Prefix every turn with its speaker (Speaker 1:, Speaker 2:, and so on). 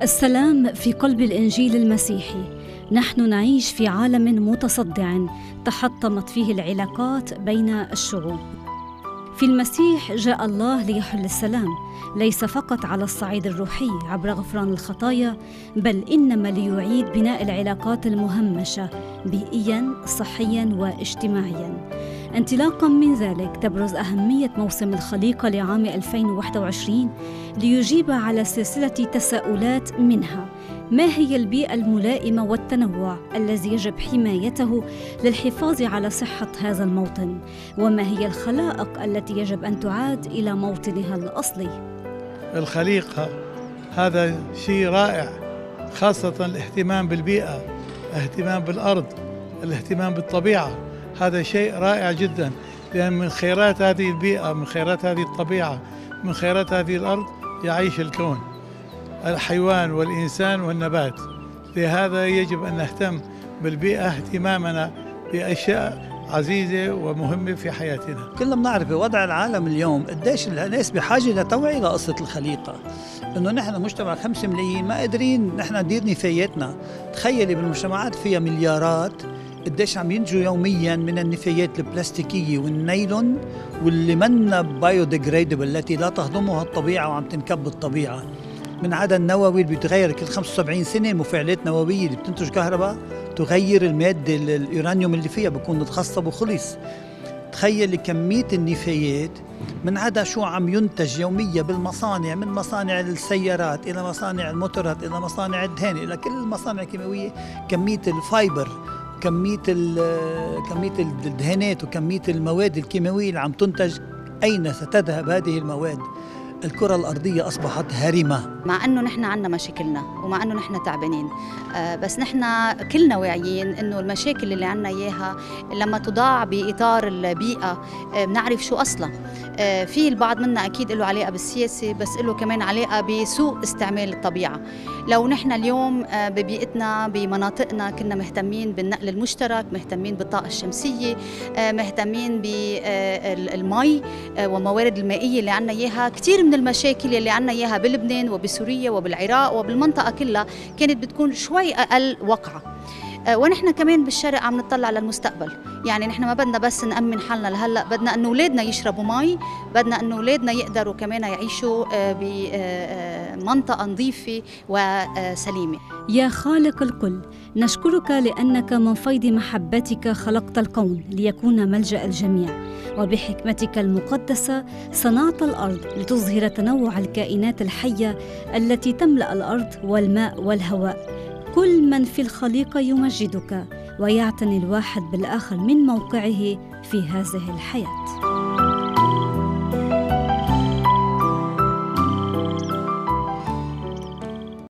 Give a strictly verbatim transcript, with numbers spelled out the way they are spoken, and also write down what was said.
Speaker 1: السلام في قلب الإنجيل المسيحي. نحن نعيش في عالم متصدع تحطمت فيه العلاقات بين الشعوب. في المسيح جاء الله ليحل السلام، ليس فقط على الصعيد الروحي عبر غفران الخطايا، بل إنما ليعيد بناء العلاقات المهمشة بيئياً، صحياً واجتماعياً. انطلاقاً من ذلك تبرز أهمية موسم الخليقة لعام ألفين وواحد وعشرين ليجيب على سلسلة تساؤلات، منها: ما هي البيئة الملائمة والتنوع الذي يجب حمايته للحفاظ على صحة هذا الموطن؟ وما هي الخلائق التي يجب أن تعاد إلى موطنها الأصلي؟
Speaker 2: الخليقة هذا شيء رائع، خاصة الاهتمام بالبيئة، الاهتمام بالأرض، الاهتمام بالطبيعة، هذا شيء رائع جدا، لأن من خيرات هذه البيئة، من خيرات هذه الطبيعة، من خيرات هذه الأرض يعيش الكون، الحيوان والإنسان والنبات. لهذا يجب أن نهتم بالبيئة اهتمامنا بأشياء عزيزة ومهمة في حياتنا.
Speaker 3: كلنا بنعرف بوضع العالم اليوم قديش الناس بحاجة لتوعية لقصة الخليقة، إنه نحن مجتمع خمسة ملايين ما قادرين نحن ندير نفاياتنا. تخيلي بالمجتمعات فيها مليارات قديش عم ينتجوا يوميا من النفايات البلاستيكية والنايلون واللي منا بايوديجريدبل التي لا تهضمها الطبيعة وعم تنكب الطبيعة. من عدا النووي اللي بيتغير كل خمسة وسبعين سنة، المفاعلات النووية اللي بتنتج كهرباء تغير المادة اليورانيوم اللي فيها، بيكون متخصب وخلص. تخيل كمية النفايات، من عدا شو عم ينتج يوميا بالمصانع، من مصانع السيارات إلى مصانع الموتورات إلى مصانع الدهان إلى كل المصانع الكيماوية، كمية الفايبر، كمية كمية الدهانات وكمية المواد الكيماوية اللي عم تنتج. أين ستذهب هذه المواد؟ الكرة الأرضية أصبحت هارمة.
Speaker 4: مع أنه نحن عنا مشاكلنا ومع أنه نحن تعبانين، آه بس نحن كلنا واعيين أنه المشاكل اللي عنا إياها لما تضاع بإطار البيئة آه بنعرف شو أصلا. آه في البعض منا أكيد له علاقة بالسياسة، بس له كمان علاقة بسوء استعمال الطبيعة. لو نحن اليوم آه ببيئتنا بمناطقنا كنا مهتمين بالنقل المشترك، مهتمين بالطاقة الشمسية، آه مهتمين بالمي آه وموارد المائية اللي عنا إياها، كتير من المشاكل اللي عنا إياها بلبنان وبسوريا وبالعراق وبالمنطقة كلها كانت بتكون شوي أقل وقعة. ونحن كمان بالشرق عم نطلع للمستقبل، يعني نحن ما بدنا بس نأمن حالنا لهلأ، بدنا أن أولادنا يشربوا مي، بدنا أن أولادنا يقدروا كمان يعيشوا بمنطقة نظيفة وسليمة.
Speaker 1: يا خالق الكل، نشكرك لأنك من فيض محبتك خلقت الكون ليكون ملجأ الجميع، وبحكمتك المقدسة صنعت الأرض لتظهر تنوع الكائنات الحية التي تملأ الأرض والماء والهواء. كل من في الخليقة يمجدك ويعتني الواحد بالآخر من موقعه في هذه الحياة.